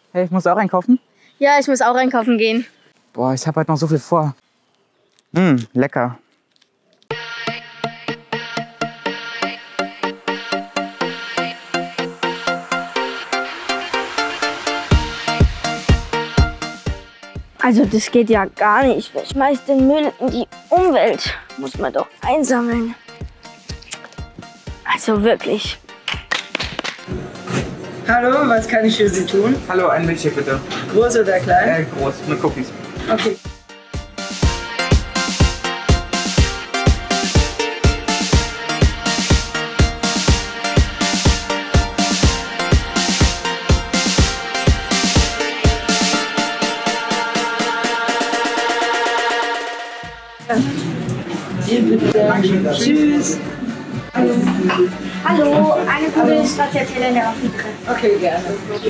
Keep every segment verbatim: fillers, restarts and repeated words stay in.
Hey, ich muss auch einkaufen. Ja, ich muss auch einkaufen gehen. Boah, ich habe heute noch so viel vor. Hm, lecker. Also das geht ja gar nicht. Wer schmeißt den Müll in die Umwelt? Muss man doch einsammeln. Also wirklich. Hallo, was kann ich für Sie tun? Hallo, ein Milchshake bitte. Groß oder klein? Äh, groß, mit Cookies. Okay. Hier bitte. Tschüss. Hallo. Hallo, eine gute Stracciatella in der Affitre. Okay, gerne.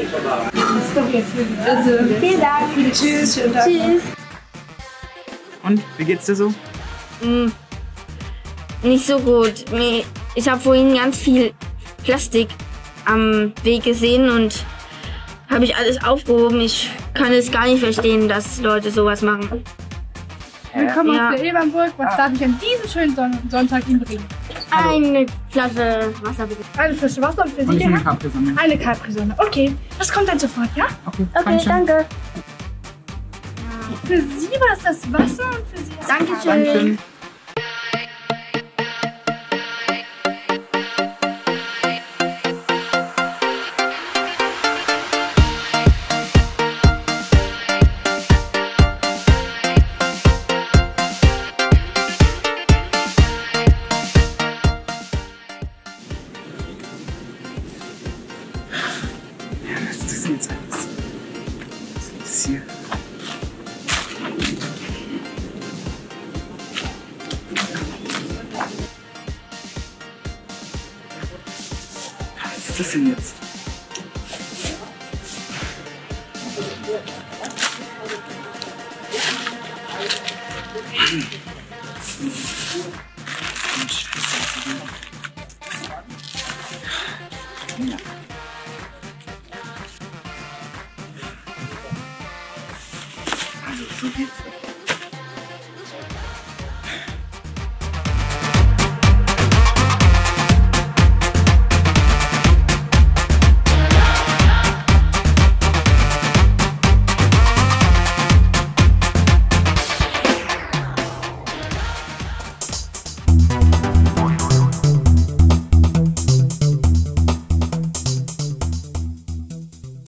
Also, vielen Dank. Tschüss, schönen Tag. Tschüss. Und, wie geht's dir so? Mm, nicht so gut. Mir- Ich habe vorhin ganz viel Plastik am Weg gesehen und habe ich alles aufgehoben. Ich kann es gar nicht verstehen, dass Leute sowas machen. Willkommen Ja. aus der Ebernburg. Was darf ich an diesem schönen Son Sonntag Ihnen bringen? Eine Flasche Wasser bitte. Eine Flasche Wasser und für Und Sie, ich nehme Herr? eine Capri-Sonne. Eine Capri-Sonne. Okay, das kommt dann sofort, ja? Okay, Okay, Dankeschön. danke. Für Sie war es das Wasser und für Sie das Dankeschön. Dankeschön. Ja, was ist das denn jetzt alles? Was ist hier? Was ist das denn jetzt? Mann. Scheiße. Ja.